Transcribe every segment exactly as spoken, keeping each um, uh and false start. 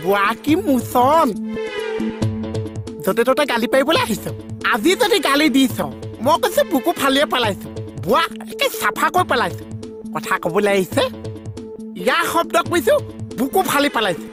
বুৱা কি মুছন যতে ততে গালি পাৰিবলৈ আহিছ আজি যদি গালি দিছ মই কৈছো বুকু ফালিয়ে পেলাইছো বুৱা একে চাফা কৰি পেলাইছো কথা ক'বলৈ আহিছে ইয়াৰ শব্দ কৈছো বুকু ফালি পেলাইছো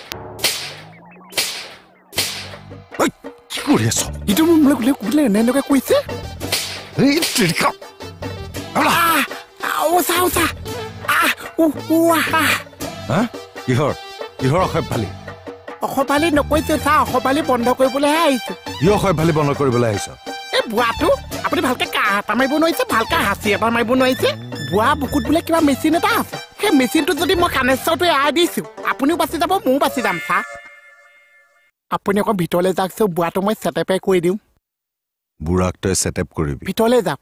কি কৰি আছ ইটো মোক বোলে কোলে এনেকৈ কৈছে এই ত্ৰিকা আহ ও চা ও চা আহ ও ওৱা হা কিহৰ কিহৰ অসভ্যালি অসভ্যালি নকৈছে চা অসভ্যালি বন্ধ কৰিবলৈহে আহিছো কি অসভ্যালি বন্ধ কৰিবলৈ আহিছ এই বুৱাটো আপুনি ভালকে কাহ এটা মাৰিব নোৱাৰিছে ভালকে হাঁচি এটা মাৰিব নোৱাৰিছে বুৱা বুকুত বোলে কিবা মেচিন এটা আছে সেই মেচিনটো যদি মই কানেকশ্যনটো এৰাই দিছো আপুনিও বাচি যাব ময়ো বাচি যাম চা আপুনি আকৌ ভিতৰলৈ যাওকচোন বুৱাটো মই ছেটআপে কৰি দিওঁ বুঢ়াক তই ছেটআপ কৰিবি ভিতৰলৈ যাওক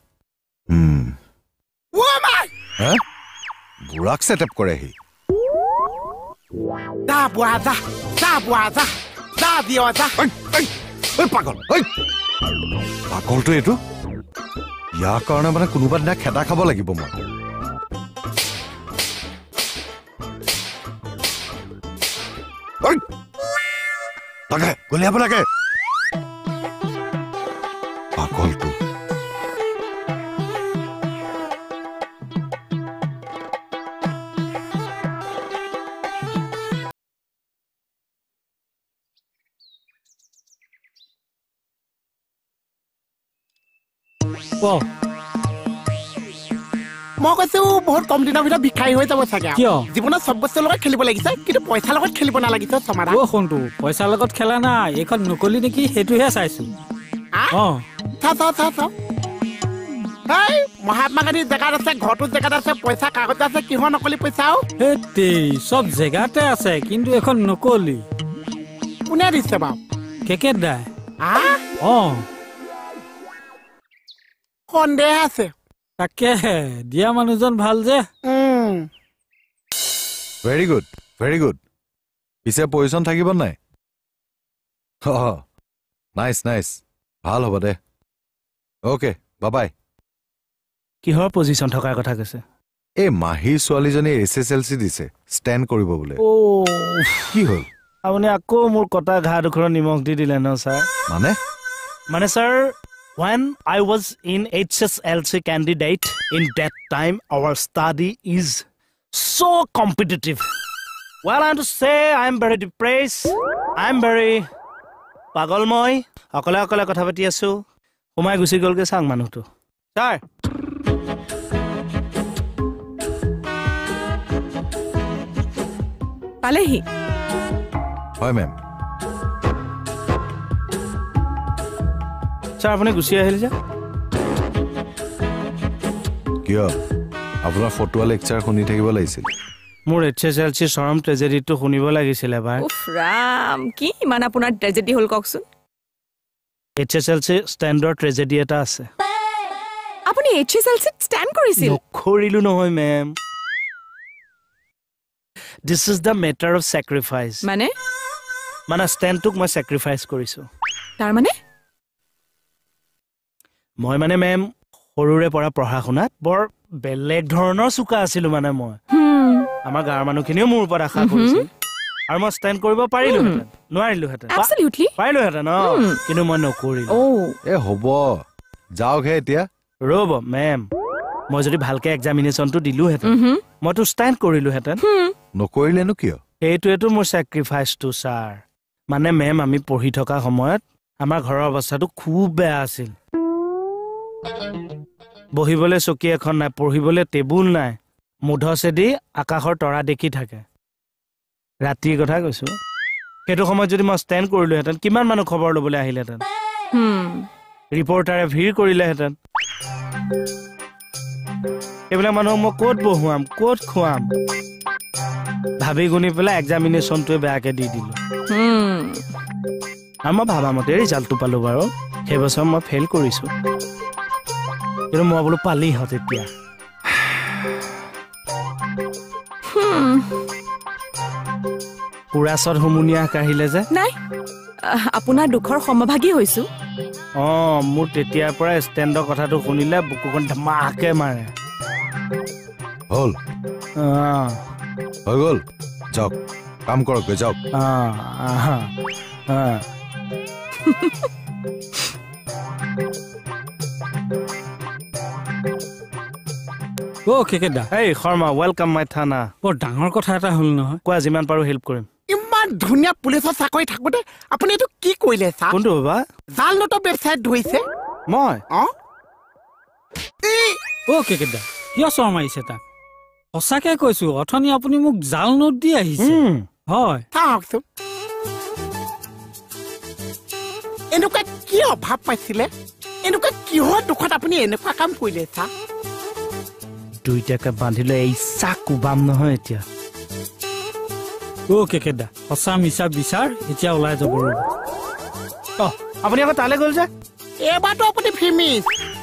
বুঢ়াক ছেটআপ কৰেহি যা বুৱা যা যা বুৱা যা যা দিয় যা পাগল পাগলটো এইটো ইয়াৰ কাৰণে মানে কোনোবা দিনা খেদা খাব লাগিব মই লাগে গলিয়াব লাগে পাগলটো মই কৈছো বহুত কম দিনৰ ভিতৰত ভিক্ষাৰী হৈ যাব চাগে জীৱনত চব বস্তুৰ লগত খেলিব লাগিছে কিন্তু পইচাৰ লগত খেলিব নালাগিছে সমাধান শুনটো পইচাৰ লগত খেলা নাই এইখন নকলি নেকি সেইটোহে চাইছো মহাত্মা গান্ধীৰ জেগাত আছে ঘৰটোৰ জেগাত আছে পইচা কাগজ আছে কিহৰ নকলি পইচাও চব জেগাতে আছে কিন্তু এখন নকলি কোনে দিছে বাৰু কেকেট দাই সন্দেহ আছে তাকে দিয়া মানুহজন ভাল যে ভেৰি গুড ভেৰি গুড পিছে পজিশ্যন থাকিব নাই নাইচ নাইচ ভাল হ'ব দে অ'কে বাবাই কিহৰ পজিশ্যন থকাৰ কথা কৈছে এই মাহীৰ ছোৱালীজনী এছ এছ এল চি দিছে ষ্টেণ্ড কৰিব বোলে কি হ'ল আপুনি আকৌ মোৰ কটা ঘাঁ দুখৰ নিমখ দি দিলে ন ছাৰ মানে মানে sir when I was in H S L C candidate in that time our study is so competitive well I have to say I am very depressed I am very পাগলময় অকলে অকলে কথা পাতি আছো সোমাই গুচি গলগে চাং মানুহটো ছাৰ পালেহি হয় মেম ছাৰ আপুনি গুচি আহিল যে কিয় আপোনাৰ ফটোৱা লেকচাৰ শুনি থাকিব লাগিছিল মোৰ এইচ এছ এল চি চৰম ট্ৰেজেডিটো শুনিব লাগিছিল এবাৰ উফ ৰাম কি ইমান আপোনাৰ ট্ৰেজেডি হ'ল কওকচোন এইচ এছ এল চি ষ্টেণ্ডৰ ট্ৰেজেডি এটা আছে আপুনি এইচ এছ এল চিত ষ্টেণ্ড কৰিছিল নকৰিলো নহয় ma'am this is the matter of sacrifice মানে মানে ষ্টেণ্ডটোক মই চেক্ৰিফাইচ কৰিছো তাৰ মানে মই মানে মেম সৰুৰে পৰা পঢ়া শুনাত বৰ বেলেগ ধৰণৰ চোকা আছিলো মানে মই আমাৰ গাঁৱৰ মানুহখিনিও মোৰ ওপৰত আশা কৰিছিল আৰু মই ষ্টেণ্ড কৰিব পাৰিলোহেঁতেন নোৱাৰিলোহেঁতেন পাৰিলোহেঁতেন ন কিন্তু মই নকৰিলো এ হ'ব যাওকহে এতিয়া ৰ'ব মেম মই যদি ভালকে এক্সামিনেশ্যনটো দিলোহেঁতেন মইতো ষ্টেণ্ড কৰিলোহেঁতেন নকৰিলেনো কিয় সেইটোৱেতো মোৰ চেক্ৰিফাইচটো ছাৰ মানে মেম আমি পঢ়ি থকা সময়ত আমাৰ ঘৰৰ অৱস্থাটো খুব বেয়া আছিল বহিবলৈ চকী এখন নাই পঢ়িবলৈ টেবুল নাই মুধচেদি আকাশৰ তৰা দেখি থাকে ৰাতিৰ কথা কৈছো সেইটো সময়ত যদি মই ষ্টেণ্ড কৰিলোহেঁতেন কিমান মানুহ খবৰ ল'বলৈ আহিলেহেঁতেন ৰিপৰ্টাৰে ভিৰ কৰিলেহেঁতেন এইবিলাক মানুহক মই ক'ত বহুৱাম ক'ত খুৱাম ভাবি গুণি পেলাই এক্সামিনেশ্যনটোৱে বেয়াকে দি দিলো আৰু মই ভাবামতে ৰিজাল্টটো পালো বাৰু সেইবছৰ মই ফেইল কৰিছো কিন্তু মই বোলো পালি হত এতিয়া পুৰাচত হুমুনিয়া কাঢ়িলে যে নাই আপোনাৰ দুখৰ সমভাগী হৈছো অ মোৰ তেতিয়াৰ পৰা ষ্টেণ্ডৰ কথাটো শুনিলে বুকুখন ধমাকে মাৰে হল হৈ গ'ল যাওক কাম কৰক গৈ যাওক অ কেকেদা এই শৰ্মা ৱেলকাম মাই থানা বৰ ডাঙৰ কথা এটা হ'ল নহয় কোৱা যিমান পাৰো হেল্প কৰিম ইমান ধুনীয়া পুলিচৰ চাকৰি থাকোতে আপুনি এইটো কি কৰিলে ছাৰ কোনটো বাবা জাল নোটৰ ৱেবছাইট ধৰিছে মই অঁ অ কেকেদা কিয় চৰ মাৰিছে তাক সঁচাকে কৈছো অথনি আপুনি মোক জাল নোট দি আহিছে হয় চাওকচোন এনেকুৱা কি অভাৱ পাইছিলে এনেকুৱা কিহৰ দুখত আপুনি এনেকুৱা কাম কৰিলে ছাৰ দুইটাকে বান্ধিলে এই চাক কোবাম নহয় এতিয়া অ কেকেদা সঁচা মিছা বিচাৰ এতিয়া ওলাই যাব ৰ'ব অ আপুনি আকৌ তালৈ গ'ল যে এইবাৰতো আপুনি ফিমিছ